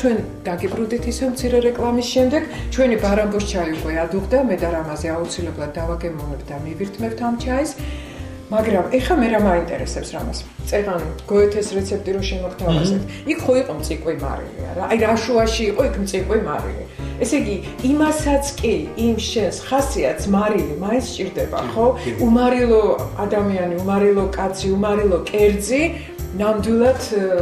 ჩვენ დაგიბრუნდით ისე მცირე რეკლამის შემდეგ, ჩვენი ბარამბოს ჩაი უკვე ადუღდა, მე და რამაზე აუცილებლად დავაგემოვნებთ და მივირთმევთ ამ ჩაის. მაგრამ ეხა მე რა მაინტერესებს რამას. წეგან გოეთეს რეცეპტი რო შემოგთავაზეთ. იქ ხო იყო მწიკვი მარილი არა? აი რა შუაში იყო იქ მწიკვი მარილი. ესე იგი, იმასაც კი, იმ შენს ხასიათს მარილი მაინც სჭირდება, ხო? უმარილო ადამიანი, უმარილო კაცი, უმარილო კერძი ნამდვილად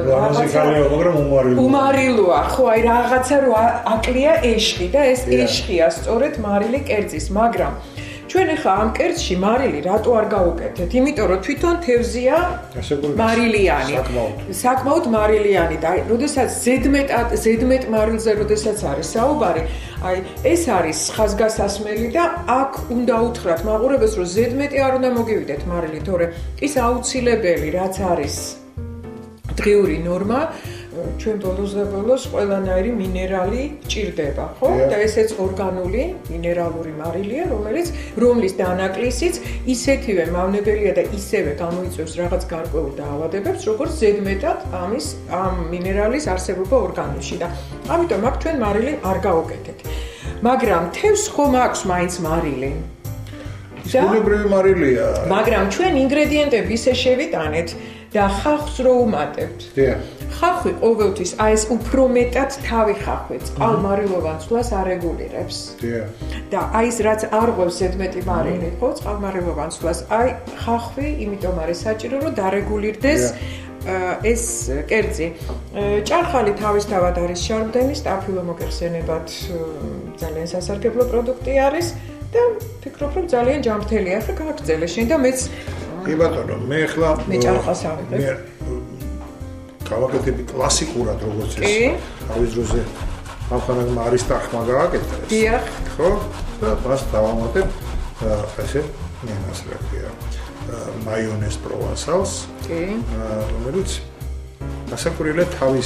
უმარილოა, ხო, აი რაღაცა რო აკლია ეშხი და ეს ეშხია სწორედ მარილი კერძის, მაგრამ ჩვენ ახლა ამ კერძში მარილი რატო არ გავუკეთეთ? იმიტომ რომ თვითონ თევზია მარილიანი. საკმაოდ მარილიანი და როდესაც ზედმეტ მარილზე როდესაც არის საუბარი, აი ეს არის ხაზგასასმელი და აქ უნდა უთხრათ მაყურებელს რომ ზედმეტი არ უნდა მოგივიდეთ მარილი, თორე ის აუცილებელი რაც არის დღიური ნორმა ჩვენ ბოლოს და ბოლოს ყველანაირი მინერალი ჭირდება, ხო? და ესეც ორგანული მინერალური მარილია, რომლის დანაკლისიც ისეთივე მავნებელია და ისევე გამოიწვევს რაღაც გარკვეულ დაავადებებს, როგორც ზედმეტად ამ მინერალის არსებობა ორგანიზმში და ამიტომ აქ ჩვენ მარილი არ გავუკეთეთ. მაგრამ თევზს ხომ აქვს მაინც მარილი? ბუნებრივი მარილია. მაგრამ ჩვენ ინგრედიენტები ისე შევიტანეთ და ხახვს რო უმატებთ. ხახვი ყოველთვის აი ეს უფრო მეტად თავი ხახვი წყალმარილოვან ცვლას არეგულირებს. და აი ეს რაც არ ღვევს ზედმეტი მარილი, ხო, წყალმარილოვან ცვლას, აი ხახვი, იმიტომ არის საჭირო რომ დარეგულირდეს ეს კერძი. ჭარხალი თავისთავად არის შარბდენი, სტაფილო მოგეხსენებათ ძალიან სასარგებლო პროდუქტი არის და ფიქრობ რომ ძალიან ჯანმრთელია. ახლა გააგრძელე შენ და მეც კი ბატონო, მე ახლა მე ჭარხას ავიღებ. გავაკეთები კლასიკურად როგორც ეს თავის დროზე ახალგაზრდა არისტახმა გააკეთა ეს. დიახ. ხო? და მას დავამატებ ესე ნემას რა ქვია. მაიონეზ პროვანსალს. კი. რომელიც გასაკვირველია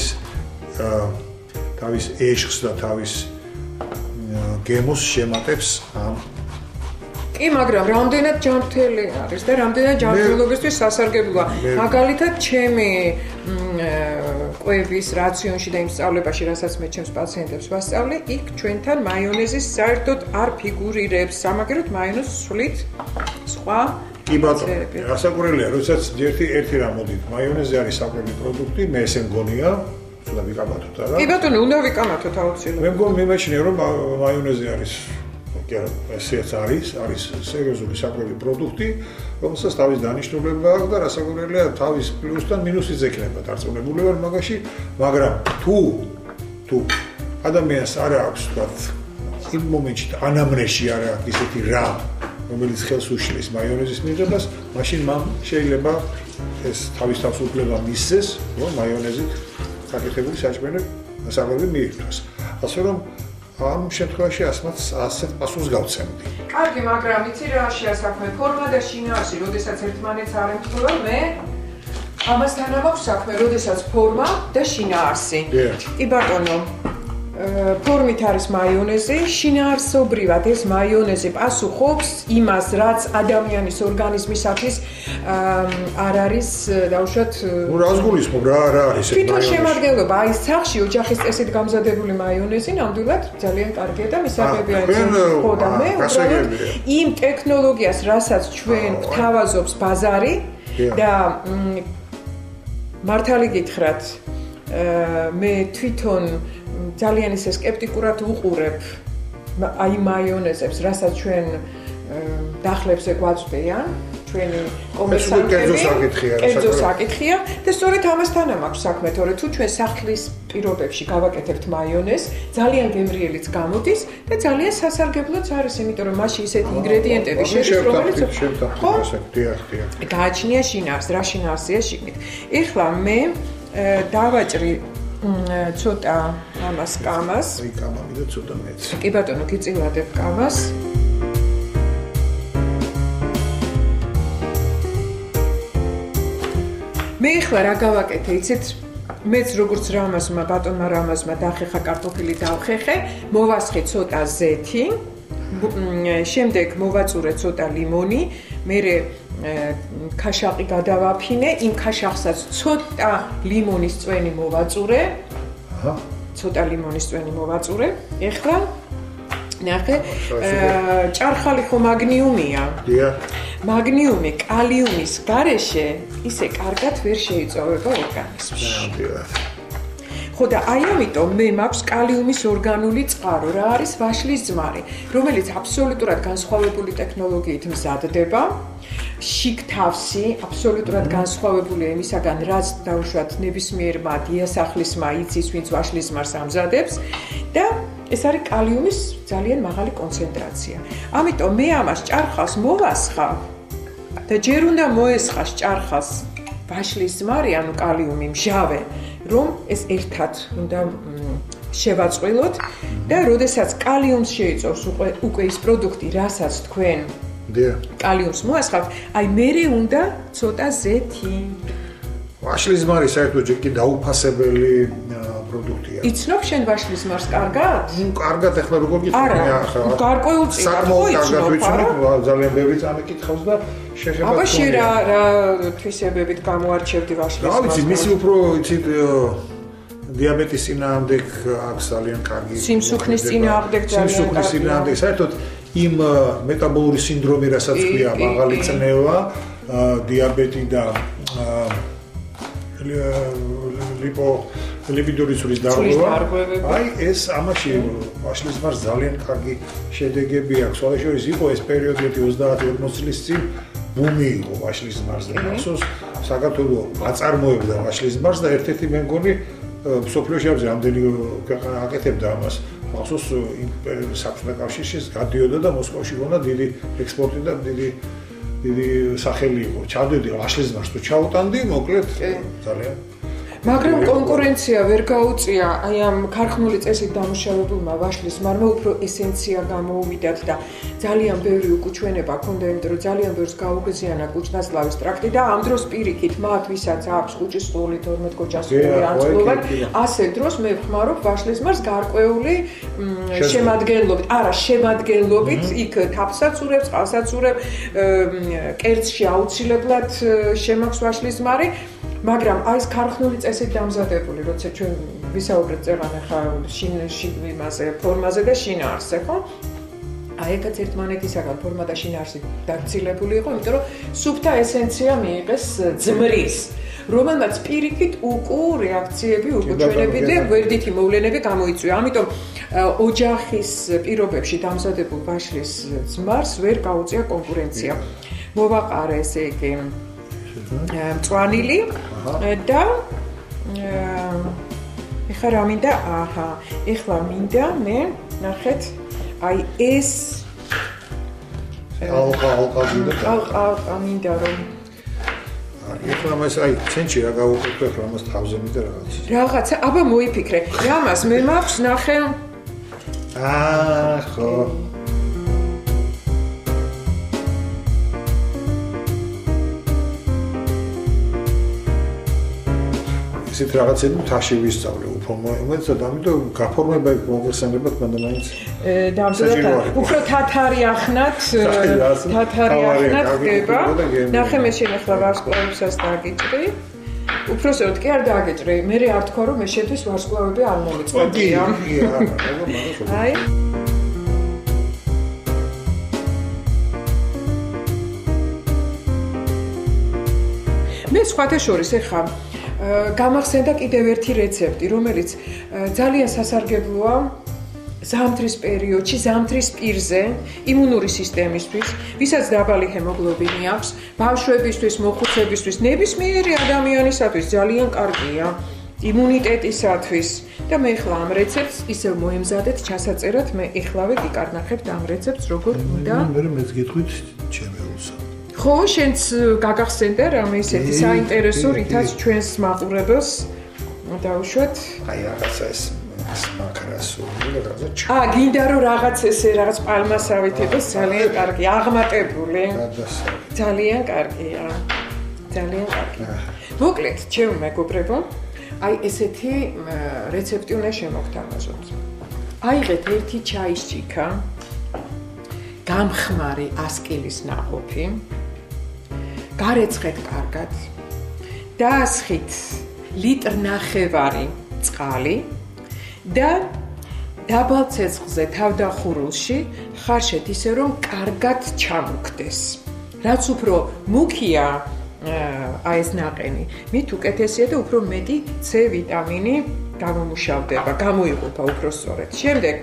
თავის ეშხს და თავის გემოს შემატებს ამ კი, მაგრამ რამდენად ჯანმრთელი არის და რამდენად ჯანმრთელობისთვის სასარგებლოა. მაგალითად, ჩემი კვების რაციონში და იმ სწავლებაში, რასაც მე ჩემს პაციენტებს ვასწავლე, იქ ჩვენთან მაიონეზის საერთოდ არ ფიგურირებს. სამაგეროდ მაიონეზს სვლით სხვა კი ბატონო, გასაკვირველია, როდესაც ერთი რამ მოდით. მაიონეზი არის საკვები პროდუქტი, მე ესე მგონია, უნდა ვიკამათოთ არა? კი ბატონო, უნდა ვიკამათოთ აუცილებლად. მე მგონი მიმაჩნია რომ მაიონეზი არის ესეც არის სერიოზული საკვები პროდუქტი, რომელსაც თავის დანიშნულება აქვს და რასაკვირველია თავის პლუსთან მინუსიც ექნება დარწმუნებული ვარ მაგაში, მაგრამ თუ ადამიანს არ აქვს თქვათ იმ მომენტში ანამნეზში არ აქვს ისეთი რამ, რომელიც ხელს უშლის მაიონეზის მიღებას, მაშინ მან შეიძლება ეს თავის თავს უფლება მისცეს, რომ მაიონეზით საკეთებული საჭმელი მიირთვას. ასე რომ ამ შემთხვევაში ასეთ პასუხს გავცემდი. კარგი, მაგრამ იცი რა შეასაქმე ფორმა და შინაარსი, როდესაც ერთმანეთს არ ემთხვევა, მე ამასთან მაქვს საქმე, როდესაც ფორმა და შინაარსი. კი ბატონო, ფორმით არის მაიონეზი, შინაარსობრივად ეს მაიონეზი პასუხობს იმას, რაც ადამიანის ორგანიზმისათვის არ არის დაუშვათ რას გულისხმობ რა არის ეს თვითონ შემადგენლობა აი სახში ოჯახის წესით გამზადებული მაიონეზი ნამდვილად ძალიან კარგია და მისაღებია ხო და მე უბრალოდ იმ ტექნოლოგიას რასაც ჩვენ გვთავაზობს ბაზარი და მართალი გითხრათ მე თვითონ ძალიან ისე სკეპტიკურად უყურებ აი მაიონეზებს, რასაც ჩვენ დახლებზე გვაწვდიან, ჩვენი კომერსანტები, კერძო საკითხია და სწორედ ამასთან მაქვს საქმე, თორე თუ ჩვენ სახლის პირობებში გავაკეთებთ მაიონეზს, ძალიან გემრიელიც გამოდის და ძალიან სასარგებლოც არის, იმიტომ რომ მასში ისეთი ინგრედიენტები შედის, რომელიც გააჩნია შინაარსს, რა შინაარსია შიგნით. ეხლა მე დავაჭრი ცოტა ამას კამას. ვიკამამი და ცოტა მეც. კი ბატონო, გიწილადებ კამას. მე ახლა რა გავაკეთე, იცით? მეც როგორც რამაზმა, ბატონმა რამაზმა დახეხა კარტოფილი დავხეხე, მოვასხე ცოტა ზეთი, შემდეგ მოვაწურე ცოტა ლიმონი, მერე ქაშაყი გადავაფინე, იმ ქაშახსაც ცოტა ლიმონის წვენი მოვაწურე. ცოტა ლიმონის წვენი მოვაწურე. ეხლა ნახე, ჭარხალი ხო მაგნიუმია. მაგნიუმი კალიუმის გარეშე ისე კარგად ვერ შეიწოვება ორგანიზმში. ხო და აი ამიტომ მე მაქვს კალიუმის ორგანული წყარო, რა არის ვაშლის ძმარი, რომელიც აბსოლუტურად განსხვავებული ტექნოლოგიით მზადდება. შიგთავსი აბსოლუტურად განსხვავებულია იმისაგან, რაც დაუშვათ ნებისმიერმა დიასახლისმა იცის, ვინც ვაშლის ძმარს ამზადებს და ეს არის კალიუმის ძალიან მაღალი კონცენტრაცია. ამიტომ მე ამას ჭარხალს მოვასხავ და ჯერ უნდა მოესხას ჭარხალს ვაშლის ძმარი, ანუ კალიუმი მჟავე, რომ ეს ერთად უნდა შევაწყვილოთ და როდესაც კალიუმს შეიწოვს უკვე ის პროდუქტი, რასაც თქვენ კალიუმს მოასხავთ, აი მერე უნდა ცოტა ზეთი. ვაშლის ძმარი საერთოდ კი დაუფასებელი პროდუქტია. იცნობ შენ ვაშლის ძმარს კარგად? კარგად, ახლა როგორ გითხარი ახლა. გარკვეულწილად საკმაოდ კარგად ვიცნობ, ძალიან ბევრი წამიკითხავს და შეხება. აბა შე რა თვისებებით გამოარჩევდი ვაშლის ძმარს? რა ვიცი, მისი უფრო იცით დიაბეტის წინააღმდეგ აქვს ძალიან კარგი. სიმსუქნის წინააღმდეგ ძალიან კარგი. სიმსუქნის წინააღმდეგ საერთოდ იმ მეტაბოლური სინდრომი, რასაც ქვია, მაღალი წნევა, დიაბეტი და ლიპიდური ცულის დარღვევა. აი ეს ამაში ვაშლის ძმარს ძალიან კარგი შედეგები აქვს. შესაძლოა იყო ეს პერიოდი 30-40 წლის წინ ბუმი იყო ვაშლის ძმარს და მახსოვს საქართველო აწარმოებდა ვაშლის ძმარს და ერთ-ერთი მე მგონი სოფლიოში რამდენი ქვეყანა აკეთებდა ამას. მახსოვს იმ საბჭოთა კავშირში გადიოდა და მოსკოვში გონდა დიდი ექსპორტი და დიდი სახელი იყო. ჩავდედი ვაშლის ძმარს თუ ჩაუტანდი, მოკლედ ძალიან მაგრამ კონკურენცია ვერ გაუწია აი ამ ქარხნული წესით დამუშავებულმა ვაშლის ძმარმა უფრო ესენცია გამოუვიდათ და ძალიან ბევრი უკუჩვენება ჰქონდა, იმიტომ რომ ძალიან ბევრს გაუგზიანა კუჭნაცლავის ტრაქტი და ამ დროს პირიქით მათ ვისაც აქვს კუჭის სტული 12 კოჭას სტული ანწყლობად, ასე დროს მე ვხმარობ ვაშლის ძმარს გარკვეული შემადგენლობით, არა შემადგენლობით, იქ თაფსაც ურევს, წყალსაც ურევს, კერძში აუცილებლად შემაქვს ვაშლის ძმარი. მაგრამ აი ეს ქარხნული წესით დამზადებული, როცა ჩვენ ვისაუბრეთ წეღან ახლა იმაზე, ფორმაზე და შინაარსზე, ხო? აი ეგაც ერთმანეთისაგან ფორმა და შინაარსი დაცილებული იყო, იმიტომ რომ სუფთა ესენცია მიიღეს ძმრის, რომელმაც პირიქით უკუ რეაქციები, უკუჩვენები და გვერდითი მოვლენები გამოიწვია. ამიტომ ოჯახის პირობებში დამზადებულ ვაშლის ძმარს ვერ გაუწია კონკურენცია. მოვაყარე ესე იგი მწვანილი და ეხლა რა მინდა? აჰა, ეხლა მინდა მე ნახეთ აი ეს ალყა მინდა რომ ეხლა მას აი ცენტრი რა გავუკეთო ეხლა მას თავზე მინდა რაღაცა აბა მოიფიქრე რამას მე მაქვს ნახე ხო ისეთ რაღაცები თაში ვისწავლე უფრო უმეტესად ამიტომ გაფორმება მოგხსენებათ მანდამაინც დამზადდა უფრო თათარი ახნათ ხდება ნახე მე შენ ახლა ვარსკვლავებსაც დაგიჭრი უпроსოდ კი არ დააგეჭრე მე არ თქვა რომ მე შეთვის ვარსკვლავები არ მომეწყვეტია აი მე სხვათა შორის ეხა გამახსენდა კიდევ ერთი რეცეპტი, რომელიც ძალიან სასარგებლოა ზამთრის პერიოდში, ზამთრის პირზე, იმუნური სისტემისთვის, ვისაც დაბალი ჰემოგლობინი აქვს, ბავშვებისთვის, მოხუცებისთვის, ნებისმიერი ადამიანისათვის ძალიან კარგია იმუნიტეტისათვის. და მე ახლა ამ რეცეპტს ისევ მოემზადეთ ჩასაწერად, მე ეხლავე გიკარნახებთ ამ რეცეპტს, როგორ უნდა. მე მეც გეტყვით ჩემეულსა. ხო, შენც გაგახსენდა რამე ისეთი საინტერესო, რითაც ჩვენს მაყურებელს დაუშვათ. აი რაღაცა ეს მაკრასული რაღაცა. გინდა რომ რაღაც ესე რაღაც პალმასავით იყოს ძალიან კარგი, აღმატებული. ძალიან კარგია. ძალიან კარგი. მოკლედ, ჩემო მეგობრებო, აი ესეთი რეცეპტი უნდა შემოგთავაზოთ. აიღეთ ერთი ჩაის ჭიქა, გამხმარი 100 კილის ნაყოფი. გარეცხეთ კარგად. დაასხით 1.5 ლიტრი წყალი. და დაბალ ცეცხლზე თავდახურულში ხარშეთ ისე რომ კარგად ჩამოქდეს. რაც უფრო მუქია აი ეს ნაყენი, მით უკეთესია და უფრო მეტი C ვიტამინი გამომუშავდება, გამოიყოფა უფრო სწორედ. შემდეგ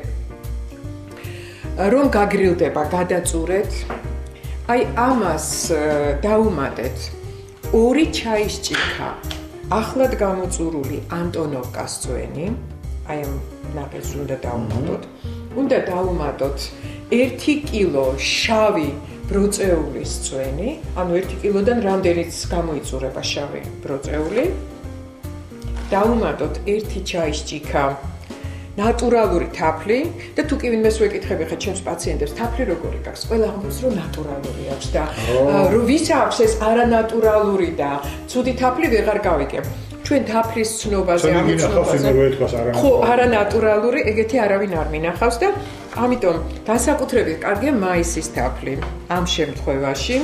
რომ გაგრილდება გადაწურეთ, აი ამას დაუმატეთ 2 ჩაის ჭიქა ახლად გამოწურული ანტონოვკას წვენი, აი ამ ნაყენს უნდა დაუმატოთ. უნდა დაუმატოთ 1 კილო შავი ბროწეულის წვენი, ანუ 1 კილოდან რამდენიც გამოიწურება შავი ბროწეული. დაუმატოთ 1 ჩაის ჭიქა ნატურალური თაფლი და თუ კი ვინმეს ვეკითხები ხა ჩემს პაციენტებს თაფლი როგორი გაქვს? ყველა ამბობს რომ ნატურალური აქვს და რომ ვის აქვს ეს არანატურალური და ცუდი თაფლი ვეღარ გავიგებ. ჩვენ თაფლის ცნობაზე ხო არანატურალური ეგეთი არავინ არ მინახავს და ამიტომ განსაკუთრებით კარგია მაისის თაფლი ამ შემთხვევაში.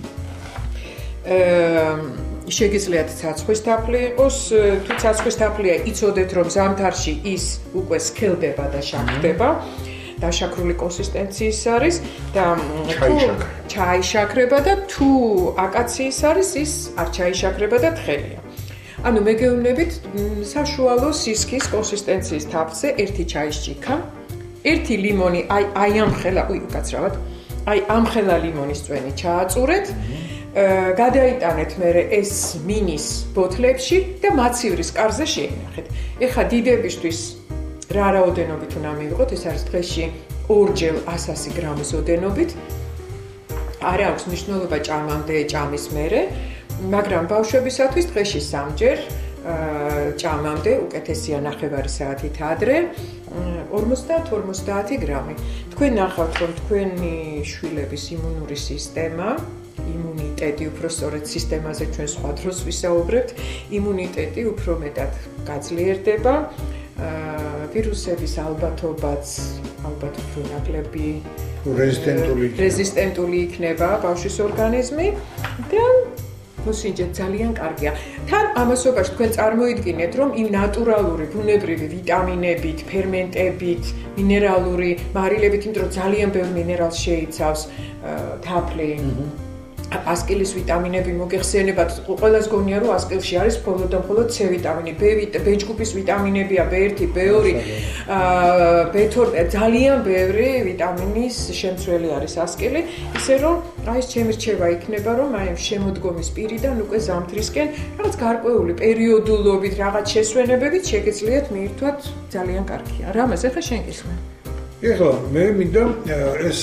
შეგიძლიათ ცაცხვის თაფლი იყოს, თუ ცაცხვის თაფლია, იცოდეთ რომ ზამთარში ის უკვე სქელდება და შაქრდება. დაშაქრული კონსისტენციის არის და ჩაიშაქრება და თუ აკაციის არის, ის არ ჩაიშაქრება და თხელია. ანუ მე გეუბნებით საშუალო სისქის კონსისტენციის თაფლზე 1 ჩაის ჭიქა, 1 ლიმონი, აი ამ ხელა, უკაცრავად, აი ამ ხელა ლიმონის წვენი ჩააწურეთ. გადაიტანეთ მერე ეს მინის ბოთლებში და მაცივრის კარზე შეინახეთ. ეხა დიდებისთვის რა რაოდენობით უნდა მივიღოთ, ეს არის დღეში 2-ჯერ 100 გრამის ოდენობით. არ აქვს მნიშვნელობა ჭამამდე, ჭამის მერე, მაგრამ ბავშვებისათვის დღეში 3-ჯერ ჭამამდე, უკეთესია 9 საათით ადრე, 50-50 გრამი. თქვენ ნახავთ, რომ თქვენი შვილების იმუნური სისტემა იმუნიტეტი უფრო სწორედ სისტემაზე ჩვენ სხვა დროს ვისაუბრებთ, იმუნიტეტი უფრო მეტად გაძლიერდება, ვირუსების ალბათობაც ალბათ უფრო ნაკლები რეზისტენტული იქნება ბავშვის ორგანიზმი და მოსინჯეთ ძალიან კარგია. თან ამასობაში თქვენ წარმოიდგინეთ, რომ იმ ნატურალური ბუნებრივი ვიტამინებით, ფერმენტებით, მინერალური მარილებით, იმიტომ რომ ძალიან ბევრ მინერალს შეიცავს თაფლი. ასკილის ვიტამინები მოგეხსენებათ, ყველას გონია რომ ასკილში არის მხოლოდ და მხოლოდ C ვიტამინი, B ჯგუფის ვიტამინებია, B1, B2, B12, ძალიან ბევრი ვიტამინის შემცველი არის ასკილი, ისე რომ აი ეს ჩემი რჩევა იქნება, რომ აი ამ შემოდგომის პირიდან უკვე ზამთრისკენ რაღაც გარკვეული პერიოდულობით, რაღაც შესვენებებით შეგეძლიათ მიირთვათ ძალიან კარგია. რამეს ახლა შენ გისმენ? ეხლა მე მინდა ეს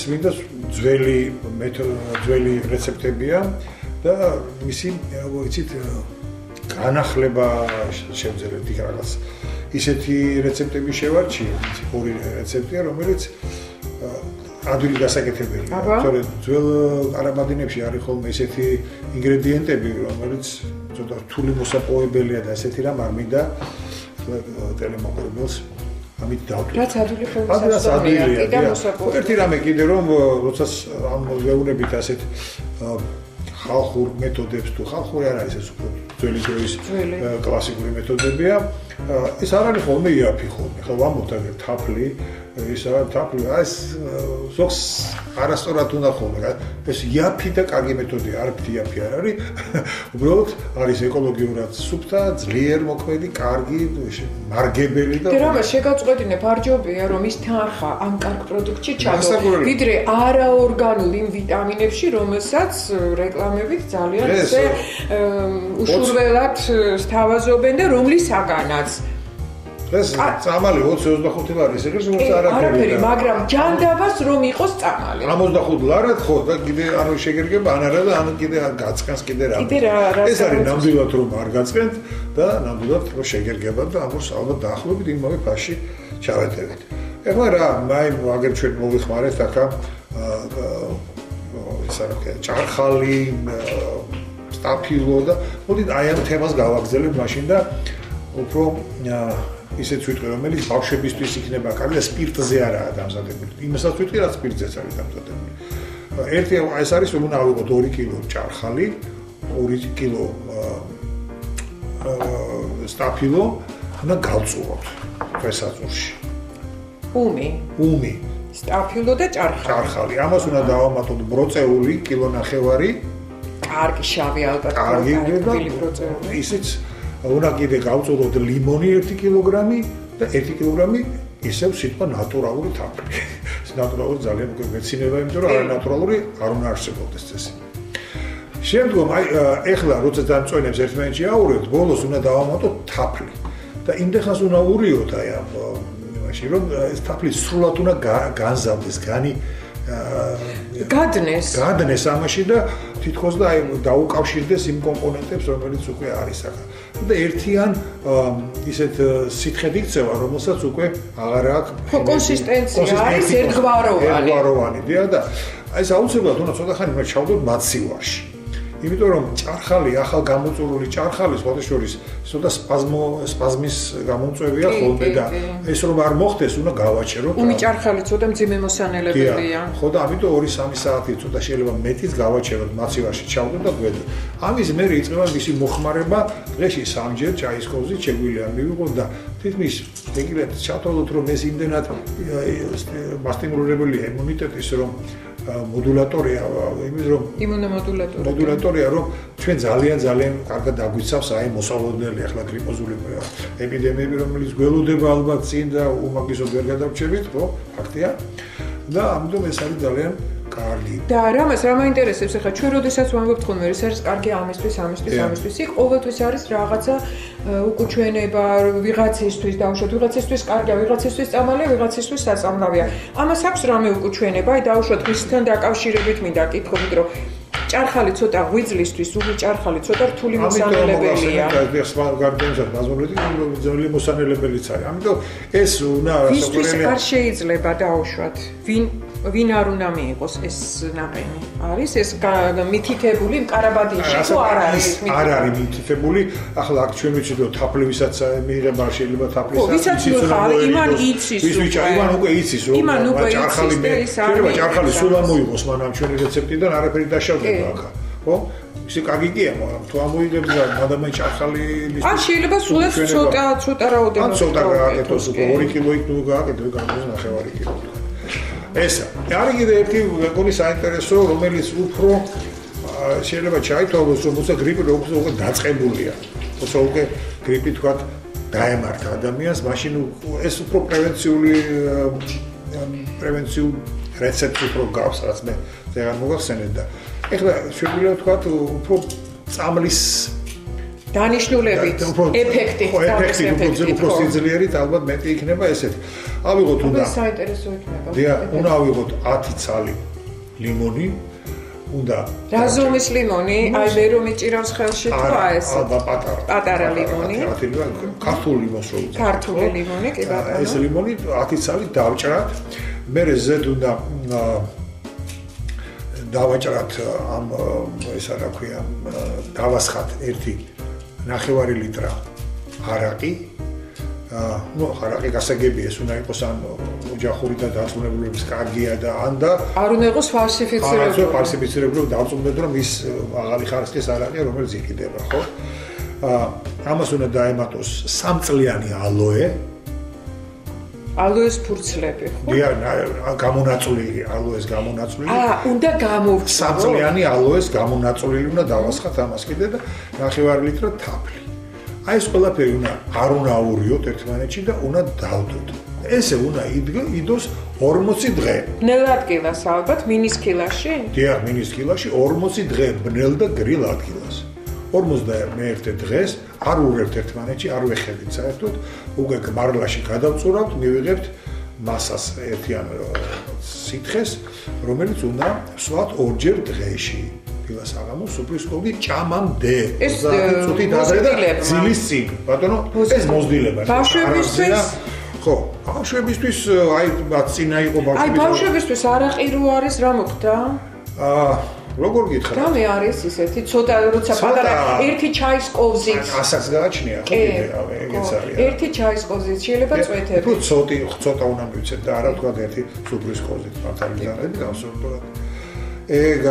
ძველი რეცეპტებია და მისი ვიცით განახლება შევძლებთ იქ რაღაც ისეთი რეცეპტები შევარჩიეთ, 2 რეცეპტია, რომელიც ადვილი გასაკეთებელია. თორემ ძველ არამადინებში არის ხოლმე ისეთი ინგრედიენტები, რომელიც ცოტა რთული მოსაპოვებელია და ესეთი რამ არ მინდა ტელემოყურებელს ამით დავდივარ. რაც ადვილი ხელმისაწვდომია და მოსაპოვებელი. ერთი რამე კიდე რომ როცა ამ ვეუბნებით ასეთ ხალხურ მეთოდებს თუ ხალხური არ არის ეს უფრო ძველი დროის კლასიკური მეთოდებია, ეს არ არის ხოლმე იაფი ხოლმე. ხო ვამბობთ აგერ თაფლი, ისა თაფლი ეს ზოგს არასწორად უნდა ხოლმე. ეს იაფი და კარგი მეთოდია, არ იაფი არ არის. უბრალოდ არის ეკოლოგიურად სუფთა, ძლიერ მოქმედი, კარგი, მარგებელი და რომ შეგაწყვეტინებ არჯობია რომ ის თანხა ამ კარგ პროდუქტში ჩადო, ვიდრე არაორგანულ იმ ვიტამინებში, რომელსაც რეკლამებით ძალიან ისე უშურველად სთავაზობენ და რომლისაგანაც ეს წამალი 20-25 ლარის ეგრე როგორც არაფერი, მაგრამ ჯანდაბას რომ იყოს წამალი. 65 ლარად ხო და კიდე ანუ შეგერგება ან არა და ან კიდე გაწყენს კიდე რა. ეს არის ნამდვილად რომ არ გაწყენთ და ნამდვილად რომ შეგერგება და ამას ალბათ დაახლოებით იმავე ფასში ჩავეტევით. ეხლა რა, მაი აგერ ჩვენ მოვიხმარეთ ახლა ისა რა ქვია, ჭარხალი, სტაფილო და მოდით აი ამ თემას გავაგზავნებ მაშინ და უფრო ისეც ვიტყვი, რომელიც ბავშვებისთვის იქნება კარგი და სპირტზე არაა დამზადებული. იმასაც ვიტყვი, რაც სპირტზეც არის დამზადებული. ერთი ეს არის, რომ უნდა ავიღოთ 2 კილო ჭარხალი, 2 კილო სტაფილო, უნდა გავწუხოთ. წარხვესაწურში. უმი. სტაფილო და ჭარხალი. ამას უნდა დავამატოთ ბროწეული კილონახევარი. კარგი შავი ალბათ. კარგი ბროწეული. ისიც უნდა კიდე გავწოდოთ ლიმონი 1 კილოგრამი და 1 კილოგრამი ისევ სიტყვა ნატურალური თაფლი. ნატურალური ძალიან უკვე მეცინება, იმიტომ რომ არანატურალური არ უნდა არსებობდეს წესი. შემდგომ ეხლა როცა დამწვენებს ერთმანეთში აურევთ, ბოლოს უნდა დავამატოთ თაფლი. და იმდენხანს უნდა ურიოთ ამ იმაში, რომ ეს თაფლი სრულად უნდა განზავდეს, გადნეს ამაში და თითქოს და დაუკავშირდეს იმ კომპონენტებს, რომელიც უკვე არის ახლა. და ერთიან ისეთ სითხედ იქცევა, რომელსაც უკვე აღარ აქვს კონსისტენცია, არის ერთგვაროვანი. და ეს აუცილებლად უნდა ცოტა ხანი უნდა ჩავდოთ მაცივარში. იმიტომ რომ ჭარხალი, ახალ გამოწვეული ჭარხალი სხვათა შორის ცოტა სპაზმის გამომწვევია ხოლმე და ეს რომ არ მოხდეს, უნდა გავაჩეროთ. უმი ჭარხალი ცოტა მძიმე მოსანელებელია. ხო და ამიტომ 2-3 საათი ცოტა შეიძლება მეტიც გავაჩეროთ მაცივარში ჩავდოთ და გვედოთ. ამის მერე იწყება მისი მოხმარება, დღეში 3-ჯერ ჩაის კოვზით შეგვიძლია მივიღოთ და თითქმის ეგრეთ ჩათვალოთ რომ ეს იმდენად მასტიმულირებელია იმუნიტეტის რომ მოდულატორია, იმის რომ იმუნომოდულატორია, რომ ჩვენ ძალიან კარგად დაგვიცავს აი მოსალოდნელი ახლა გრიპოზული ეპიდემიები, რომელიც გველოდება ალბათ წინ და უმაგისოდ ვერ გადავრჩებით, ხო, ფაქტია. და ამიტომ ეს არის ძალიან კარგი. და რა მაინტერესებს ახლა ჩვენ როდესაც ვამბობთ ხოლმე ეს არის კარგი ამისთვის, იქ ყოველთვის არის რაღაცა უკუჩვენება ვიღაცისთვის დაუშვათ, ვიღაცისთვის კარგია, ვიღაცისთვის წამალია, ვიღაცისთვის საწამლავია. ამას აქვს რამე უკუჩვენება, აი დაუშვათ მისთან დაკავშირებით მინდა კითხოთ, რომ ჭარხალი ცოტა ღვიძლისთვის, უმი ჭარხალი ცოტა რთული მოსანელებელია. ძალიან მოსანელებელიც არის. ამიტომ ეს უნდა ვისთვის არ შეიძლება დაუშვათ, ვინ არ უნდა მიიღოს ეს ნაყინი? არის ეს მითითებული მკარაბადიაში თუ არ არის? არ არის მითითებული. ახლა აქ ჩვენ ვიცით თაფლი ვისაც მიიღება შეიძლება თაფლისა. ვისაც ხარ, იმან იცის. იმან უკვე იცის რომ ჭარხალი შეიძლება ჭარხალი სულ ამოიღოს, მაგრამ ჩვენი რეცეპტიდან არაფერი დაშავდება აქ. ხო? ისე კარგი კია, მაგრამ თუ ამოიღებს და მადამაი ჭარხალი შეიძლება სულაც ცოტა რაოდენობით. ცოტა გააკეთოს, 2 კილო იქ თუ გააკეთო, გამოს 9 კილო. ესა. არის კიდე ერთი მეგონი საინტერესო, რომელიც უფრო შეიძლება ჩაითვალოს, რომ უცა გრიპი უკვე დაწყებულია. უცა უკვე გრიპი თქვა დაემართა ადამიანს, მაშინ ეს უფრო პრევენციულ რეცეპტი უფრო გავს, რაც მე ძალიან მოგახსენეთ და ეხლა შეგვიძლია თქვა უფრო წამლის დანიშნულებით ეფექტი უფრო სიძლიერით ალბათ მეტი იქნება ესეთი. ავიღოთ უნდა საინტერესო იქნება. უნდა ავიღოთ 10 ცალი ლიმონი. უნდა რაზომის ლიმონი, აი მე რომ იჭირავს ხელში თქვა ეს. პატარა ლიმონი. ქართული ლიმონს რო უწევთ. ქართული ლიმონი, კი ბატონო. ეს ლიმონი 10 ცალი დავჭრათ. მერე ზედ უნდა დავაჭრათ ამ ესა რა ქვია, დავასხათ 1.5 ლიტრა არაყი. არაყი გასაგებია, ეს უნდა იყოს ან ოჯახური და დარწმუნებულების კარგია და ან და არ უნდა იყოს ფალსიფიცირებული, დავწუნდეთ რომ ის აღარი ხარისხის არაყია, რომელიც იყიდება, ხო? ამას უნდა დაემატოს 3 წლიანი ალოე. ალოეს ფურცლები, ხო? გამონაწვლილი, ალოეს გამონაწვლილი. უნდა გამოვხსნათ. 3 წლიანი ალოეს გამონაწვლილი უნდა დავასხათ ამას კიდე და 9 ლიტრა თაფლი. აი ეს ყველაფერი არ უნდა აურიოთ ერთმანეთში და უნდა დავდოთ. ესე უნდა იდოს 40 დღე. ბნელ ადგილას ალბათ მინის კილაში? დიახ, მინის კილაში 40 დღე ბნელ და გრილ ადგილას. 51 დღეს არ ურევთ ერთმანეთში, არ ვეხედით საერთოდ, უკვე მარლაში გადავწურავთ, მივიღებთ მასას ერთიან სითხეს, რომელიც უნდა ვსვათ 2-ჯერ დღეში. დილას აღამოს სუფრის კოვი ჭამამდე 30 წუთი ადრე და ძილის წინ. ბატონო, ეს მოზრდილება. ბავშვებისთვის ხო, ბავშვებისთვის აი წინა იყო ბავშვებისთვის. აი ბავშვებისთვის არაყი რო არის, რა მოხდა? როგორ გითხრათ? რამე არის ისეთი, ცოტა როცა პატარა ერთი ჩაის კოვზით. ასაკს გააჩნია, ხო კიდე, ეგეც არის. ერთი ჩაის კოვზით შეიძლება წვეთები. უფრო ცოტა უნდა მივცეთ და არა თქვა ერთი სუფრის კოვზით, მართალია, გავსურდოთ. ეგა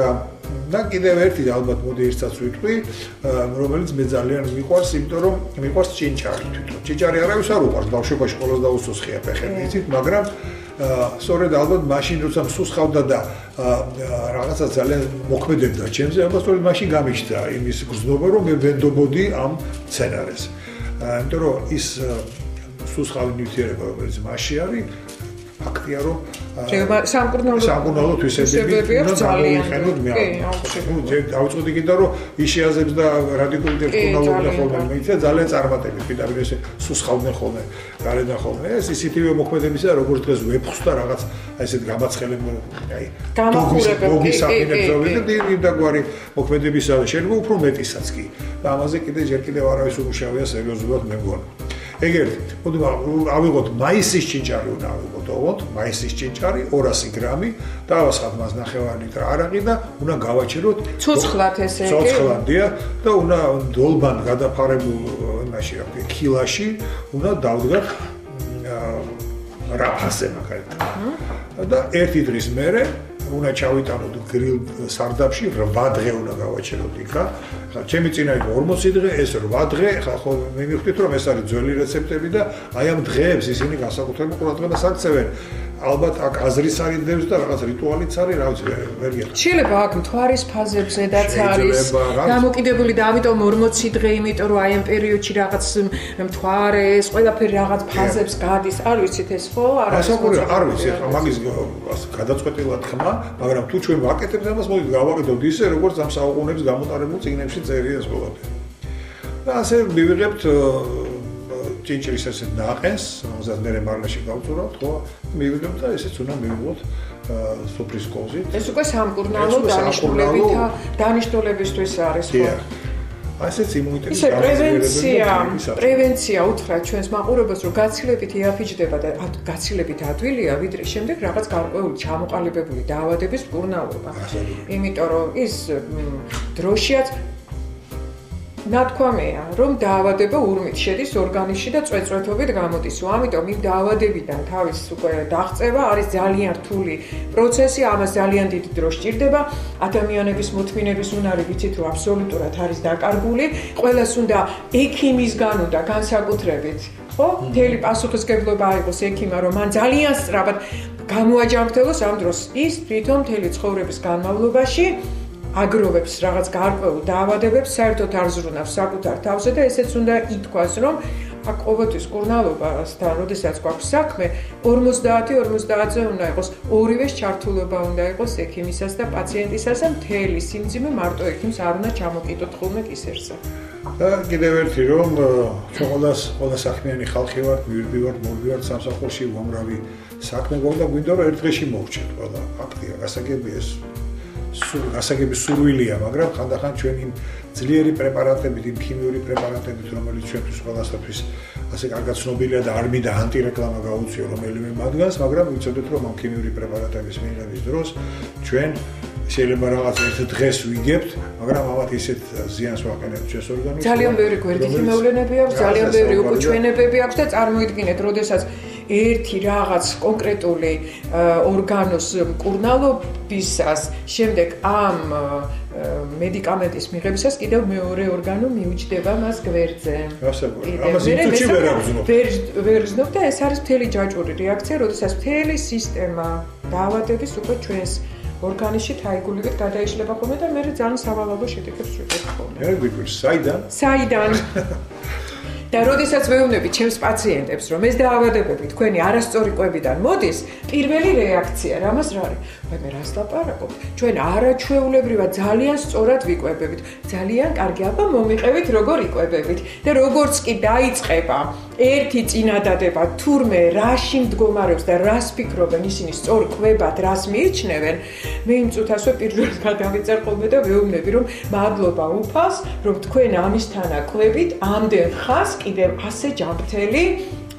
და კიდევ ერთი ალბათ მოდი ერთსაც ვიტყვი, რომელიც მე ძალიან მიყვარს, იმიტომ რომ მიყვარს ჭინჭარი თვითონ. ჭინჭარი არავის არ უყვარს, ბავშვობაში ყოველს დაუსუსხია ფეხები, იცით, მაგრამ სწორედ ალბათ მაშინ როცა მსუსხავდა და რაღაცა ძალიან მოქმედებდა ჩემზე, ალბათ სწორედ მაშინ გამიჩნდა იმის გრძნობა, რომ მე ვენდობოდი ამ სცენარეს. იმიტომ რომ ის მსუსხავი ნივთიერება, რომელიც მასში არის, ფაქტია რომ სამკურნალო თვისებები უნდა გამოიყენოთ მე. დავუწყდი კიდე რომ ისიაზებს და რადიკული კურნალობდნენ ხოლმე, მეცა ძალიან წარმატებით, პირდაპირ ესე სუსხავდნენ ხოლმე, გარედან ხოლმე. ეს ისეთივე მოქმედებისა, როგორც დღეს ვეფხს და რაღაც ესეთ გამაცხელებ, აი, დოგის საფინებსავე და იმდაგვარი მოქმედებისა შეიძლება უფრო მეტისაც კი. და ამაზე ჯერ არავის უმუშავია სერიოზულად მე მგონი. ეგერთი, მოდი ავიღოთ მაისის ჭინჭარი უნდა ავიღოთ, ოღონდ მაისის ჭინჭარი 200 გრამი, დავასხათ მას 9 ლიტრი არაყი და უნდა გავაჩეროთ ცოცხლად ესე იგი. ცოცხლადია და უნდა დოლბან გადაფარებულ იმაში, რა ვთქვი, ქილაში უნდა დავდგათ რაფასე მაგალითად. და ერთი დღის მერე უნდა ჩავიტანოთ გრილ სარდაფში 8 დღე უნდა გავაჩეროთ იქა. ხა ჩემი წინა იყო 40 დღე, ეს 8 დღე, ხა ხო მე მივხვდით რომ ეს არის ძველი რეცეპტები და აი ამ დღეებს ისინი განსაკუთრებულ ყურადღებას აქცევენ. ალბათ აქ აზრის არის დევს და რაღაც რიტუალიც არის, რა ვიცი, ვერ გეტყვი. შეიძლება აქ მთვარის ფაზებზედაც არის დამოკიდებული და ამიტომ 40 დღე, იმიტომ რომ აი ამ პერიოდში რაღაც მთვარეს, ყველაფერი რაღაც ფაზებს გადის, არ ვიცით ეს ხო? არ ვიცი, ხა მაგის გადაწყვეტილად ხმა, მაგრამ თუ ჩვენ ვაკეთებთ ამას, მოდით გავაკეთოთ ისე, როგორც ამ საუკუნეების გამოტარებულ წიგნებში წერია ეს ყველაფერი. და ასე მივიღებთ ჭინჭრის ესე ნაყენს, რომელსაც მე მარლაში გავწურავთ, ხო? მივიღებთ და ესეც უნდა მივიღოთ სუფრის კოზით. ეს უკვე სამკურნალო დანიშნულებისთვის არის, ხო? ასეც იმუნიტეტის პრევენცია უთხრათ ჩვენს მაყურებელს, რომ გაცილებით იაფიჯდება და გაცილებით ადვილია, ვიდრე შემდეგ რაღაც გარკვეული ჩამოყალიბებული დაავადების მკურნალობა. იმიტომ რომ ის დროშიაც ნათქვამია, რომ დაავადება ურმით შედის ორგანიზმში და წვეწვეთობით გამოდის. ამიტომ იმ დაავადებიდან თავის უკვე დაღწევა არის ძალიან რთული პროცესი, ამას ძალიან დიდი დრო სჭირდება. ადამიანების მოთმინების უნარი ვიცით, რომ აბსოლუტურად არის დაკარგული. ყველას უნდა ექიმისგან უნდა განსაკუთრებით, ხო? მთელი პასუხისმგებლობა აიღოს ექიმა, რომ მან ძალიან სწრაფად გამოაჯანმრთელოს ამ დროს ის თვითონ მთელი ცხოვრების განმავლობაში აგროვებს რაღაც გარკვეულ დაავადებებს, საერთოდ არ ზრუნავს საკუთარ თავზე და ესეც უნდა ითქვას, რომ აქ ყოველთვის კურნალობასთან, როდესაც გვაქვს საქმე, 50-50-ზე უნდა იყოს ორივეს ჩართულობა უნდა იყოს ექიმისას და პაციენტისას და მთელი სიმძიმე მარტო ექიმს არ უნდა ჩამოკიდოთ ხოლმე კისერზე. და კიდევ ერთი რომ ჩვენ ყველა საქმიანი ხალხი ვართ, მოვიდივართ სამსახურში, უამრავი საქმე გვაქვს და გვინდა რომ ერთ დღეში მოვჭეთ ყველა ფაქტია, გასაგები ეს გასაგები სურვილია, მაგრამ ხანდახან ჩვენ იმ ძლიერი პრეპარატებით, იმ ქიმიური პრეპარატებით, რომელიც ჩვენთვის ყველასათვის ასე კარგად ცნობილია და არ მინდა ანტირეკლამა გაუწიო რომელიმე მათგანს, მაგრამ ვიცოდეთ რომ ამ ქიმიური პრეპარატების მიღების დროს ჩვენ შეიძლება რაღაც ერთ დღეს ვიგებთ, მაგრამ ამათ ისეთ ზიანს ვაყენებთ ჩვენს ორგანიზმს. ძალიან ბევრი გვერდითი მოვლენები აქვს, ძალიან ბევრი უკუჩვენებები აქვს და წარმოიდგინეთ, როდესაც ერთი რაღაც კონკრეტული ორგანოს მკურნალობისას, შემდეგ ამ მედიკამენტის მიღებისას კიდევ მეორე ორგანო მიუჯდება მას გვერდზე. ამას ინტუიტი ვერ აღზნობ. ვერ გზნობ და ეს არის მთელი ჯაჭვური რეაქცია, როდესაც მთელი სისტემა დაავადების უკვე ჩვენს ორგანიზმში თაიგულივით გადაიშლება ხოლმე და მე ძალიან სავალალო შედეგებს ვიღებ ხოლმე. მე ვიგვირ, საიდან? და როდესაც ვეუბნები ჩემს პაციენტებს, რომ ეს დაავადებები თქვენი არასწორი კვებიდან მოდის, პირველი რეაქცია რამას რა არის? მე რას ლაპარაკობთ? ჩვენ არაჩვეულებრივად ძალიან სწორად ვიკვებებით. ძალიან კარგი, აბა მომიყევით როგორ იკვებებით და როგორც კი დაიწყება ერთი წინადადება, თურმე რაში მდგომარეობს და რას ფიქრობენ ისინი სწორ კვებად, რას მიიჩნევენ, მე იმ წუთასვე პირველად გადავიწერ ხოლმე და ვეუბნები, რომ მადლობა უფალს, რომ თქვენ ამისთანა კვებით ამდენ ხანს კიდევ ასე ჯანმრთელი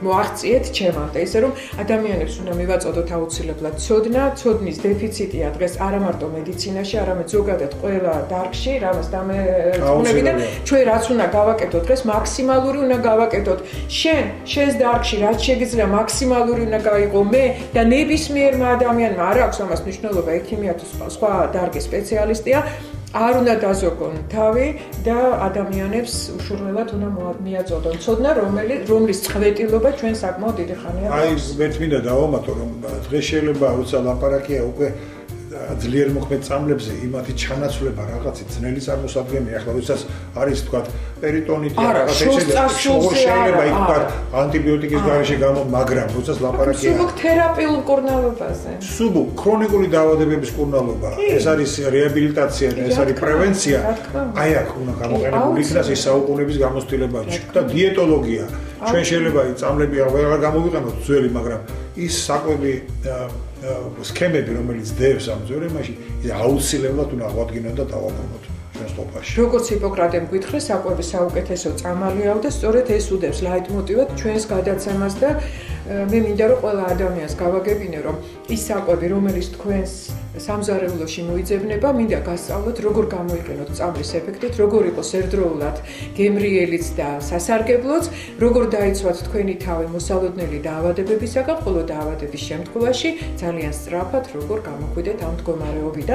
მოაღწიეთ ჩემამდე, ისე რომ ადამიანებს უნდა მივაწოდოთ აუცილებლად ცოდნა, ცოდნის დეფიციტია დღეს არა მარტო მედიცინაში, არამედ ზოგადად ყველა დარგში, რამაც დამერწმუნები და ჩვენ რაც უნდა გავაკეთოთ დღეს მაქსიმალური უნდა გავაკეთოთ. შენს დარგში რაც შეგიძლია მაქსიმალური უნდა გაიღო მე და ნებისმიერმა ადამიანმა არ აქვს ამას მნიშვნელობა ექიმია თუ სხვა დარგის სპეციალისტია. არ უნდა დაზოგონ თავი და ადამიანებს უშურველად უნდა მიაწოდონ ცოდნა, რომლის წვეტილობა ჩვენ საკმაოდ დიდი ხანია. აი, მე თვითონ დავამატო, რომ დღეს შეიძლება როცა ლაპარაკია უკვე ძლიერ მოქმედ წამლებზე იმათი ჩანაცვლება რაღაცი ძნელი წარმოსადგენია. ახლა როდესაც არის თქვა პერიტონიტი რაღაცა შეიძლება იქ ანტიბიოტიკის გარეშე გამო, მაგრამ როდესაც ლაპარაკია სუბ თერაპიულ კურნალობაზე. სუბ ქრონიკული დაავადებების კურნალობა, ეს არის რეაბილიტაცია და ეს არის პრევენცია. აი აქ უნდა გამოყენებული იქნას ეს საუკუნეების გამოცდილება და დიეტოლოგია. ჩვენ შეიძლება წამლები აღარ გამოვიყენოთ ძველი, მაგრამ ის საკვები სქემები, რომელიც დევს ამ ძვერემაში, ის აუცილებლად უნდა აღვადგინოთ და დავაბრუნოთ ჩვენს ყოფაში. როგორც ჰიპოკრატემ გითხრეს, საკვები საუკეთესო წამალიაო და სწორედ ეს უდევს ლაიტმოტივად ჩვენს გადაცემას და მე მინდა რომ ყველა ადამიანს გავაგებინე, რომ ის საკვები, რომელიც თქვენს სამზარეულოში მოიძებნება, მინდა გასწავლოთ, როგორ გამოიყენოთ წამლის ეფექტით, როგორ იყოს ერთდროულად გემრიელიც და სასარგებლოც, როგორ დაიცვათ თქვენი თავი მოსალოდნელი დაავადებებისაგან, ხოლო დაავადების შემთხვევაში ძალიან სწრაფად როგორ გამოხვიდეთ ამ მდგომარეობიდან.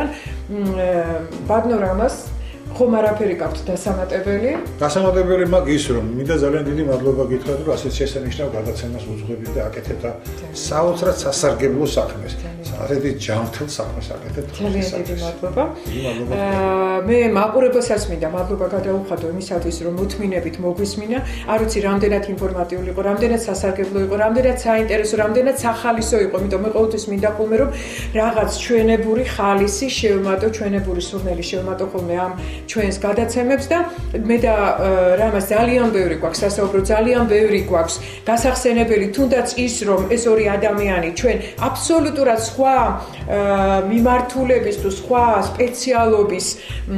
ბატონო რამას ხომ არაფერი გაქვთ დასამატებელი? დასამატებელი მაგ ის რომ მინდა ძალიან დიდი მადლობა გითხრათ რომ ასეთ შესანიშნავ გადაცემას უძღვებით და აკეთებთ საოცრად სასარგებლო საქმეს. ასეთი ჯანმრთელ საქმეს აკეთებთ. ძალიან დიდი მადლობა. მე მაყურებელსაც მინდა მადლობა გადაუხადო იმისათვის რომ მოთმინებით მოგვისმინა. არ ვიცი რამდენად ინფორმატიული იყო, რამდენად სასარგებლო იყო, რამდენად საინტერესო, რამდენად სახალისო იყო, იმიტომ მე ყოველთვის მინდა ხოლმე რომ რაღაც ჩვენებური ხალისი შევმატო, ჩვენებური სურნელი შევმატო ხოლმე ამ ჩვენს გადაცემებს და მე და რამას ძალიან ბევრი გვაქვს სასაუბრო, ძალიან ბევრი გვაქვს გასახსენებელი, თუნდაც ის რომ ეს ორი ადამიანი ჩვენ აბსოლუტურად სხვა მიმართულების თუ სხვა სპეციალობის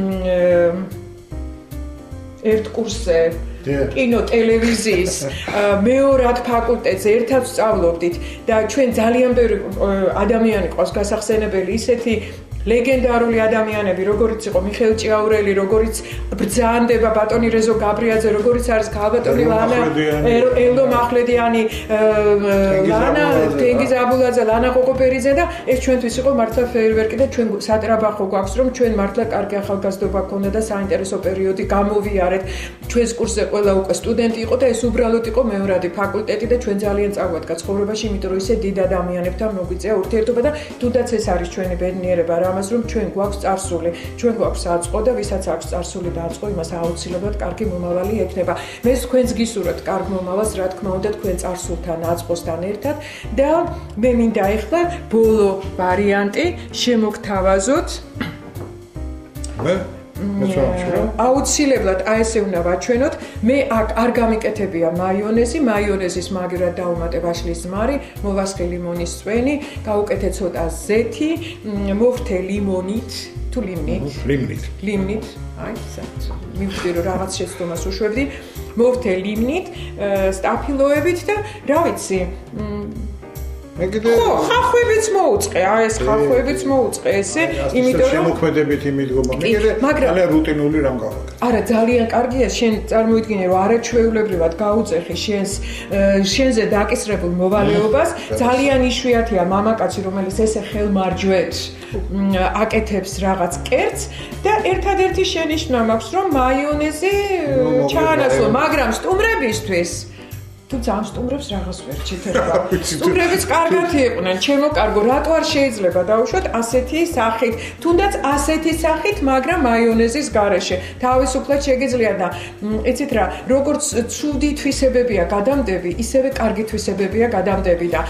ერთ კურსზე კინო ტელევიზიის მეორად ფაკულტეტზე ერთად ვსწავლობდით და ჩვენ ძალიან ბევრი ადამიანი ყავს გასახსენებელი ისეთი ლეგენდარული ადამიანები, როგორიც იყო მიხეილ ჭიაურელი, როგორიც ბრძანდება ბატონი რეზო გაბრიაძე, როგორიც არის გალბატონი ლანა, ელდო მახლედიანი, ლანა თენგიზ აბულაძე, ლანა ყოყოპერიძე და ეს ჩვენთვის იყო მართლა ფეირვერკი და ჩვენ სატრაბახო გვაქვს, რომ ჩვენ მართლა კარგი ახალგაზრდობა გქონდა და საინტერესო პერიოდი გამოვიარეთ. ჩვენს კურსზე ყველა უკვე სტუდენტი იყო და ეს უბრალოდ იყო მეორადი ფაკულტეტი და ჩვენ ძალიან წავადგა ცხოვრებაში, იმიტომ რომ ისე დიდ ადამიანებთან მოგვიწია ურთიერთობა და თუნდაც ეს არის ჩვენი ბედნიერება. ამას რომ ჩვენ გვაქვს წარსული, ჩვენ გვაქვს აწყო და ვისაც აქვს წარსული და აწყო, იმას აუცილებლად კარგი მომავალი ექნება. მე თქვენს გისურვებთ კარგ მომავალს, რა თქმა უნდა, თქვენ წარსულთან, აწყოსთან ერთად და მე მინდა ახლა ბოლო ვარიანტი შემოგთავაზოთ. აუცილებლად აი ესე უნდა ვაჩვენოთ. მე აქ არ გამიკეთებია მაიონეზის მაგრად დავუმატე ვაშლის ზმარი, მოვასხე ლიმონის წვენი, გავუკეთე ცოტა ზეთი, მოვთე ლიმონით თუ ლიმნით. აი, მივხვდი რომ რაღაც შეცდომას უშვებდი. მოვთე ლიმნით, სტაფილოებით და რა ვიცი, ხახვებიც მოუწყე, აი ეს ხახვებიც მოუწყე ესე, იმიტომ რომ შემოქმედებით იმიდგომა. მაგრამ რუტინული რამ გავაკეთე. არა, ძალიან კარგია, შენ წარმოიდგინე რომ არაჩვეულებრივად გაუწეხი შენზე დაკისრებულ მოვალეობას. ძალიან იშვიათია მამაკაცი, რომელიც ესე ხელმარჯვეთ აკეთებს რაღაც კერძს და ერთადერთი შენიშვნა მაქვს, რომ მაიონეზი ჩაანაცვლო, მაგრამ სტუმრებისთვის თუ ძალიან სტუმრებს რაღაც ვერ ჩითერება. სტუმრებიც კარგად იყვნენ, ჩემო კარგო, რატო არ შეიძლება დავუშვათ ასეთი სახით, თუნდაც ასეთი სახით, მაგრამ მაიონეზის გარეშე. თავისუფლად შეგიძლია და იცით რა, როგორც ცუდი თვისებებია გადამდები, ისევე კარგი თვისებებია გადამდები და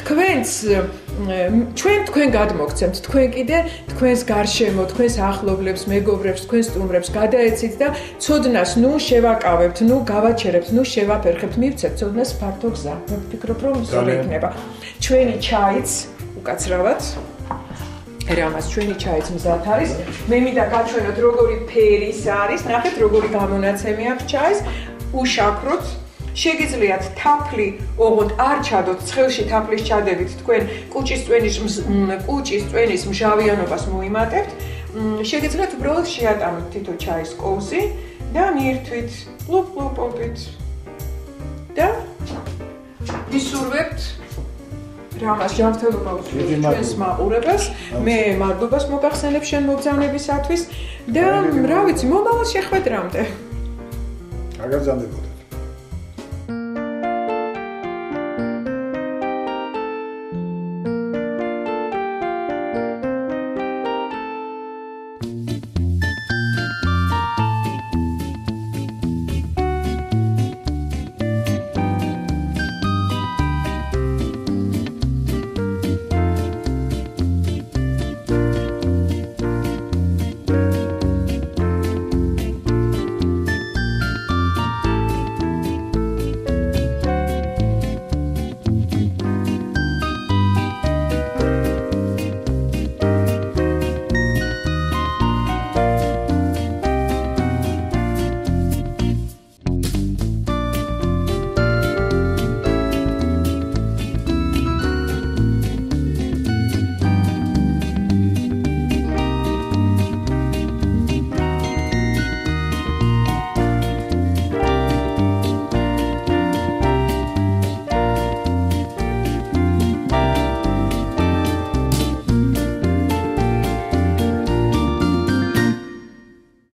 თქვენ გადმოგცემთ, თქვენ კიდე თქვენს გარშემო, თქვენს ახლობლებს, მეგობრებს, თქვენს სტუმრებს გადაეცით და ცოდნას ნუ შევაკავებთ, ნუ გავაჩერებთ, ნუ შევაფერხებთ, მივცეთ ცოდნას ფართო გზა. მე ვფიქრობ, რომ ისე იქნება. ჩვენი ჩაიც უკაცრავად რამას ჩვენი ჩაიც მზად არის. მე მინდა გაჩვენოთ როგორი ფერის არის, ნახეთ როგორი გამონაცემი აქვს ჩაის. უშაქროთ შეგიძლიათ თაფლი, ოღონდ არ ჩადოთ ცხელში თაფლის ჩადებით, თქვენ კუჭის წვენის მჟავიანობას მოიმატებთ. შეგიძლიათ უბრალოდ შეატანოთ თითო ჩვეულის კოვზი და მიირთვით ლუპ-ლუპობით. და ვისურვებთ რამას ჯანმრთელობა უსურვებთ ჩვენს მაყურებელს. მე მადლობას მოგახსენებ შენ მოგზავნებისათვის და რა ვიცი, მომავალ შეხვედრამდე. აგრძელდებოდა.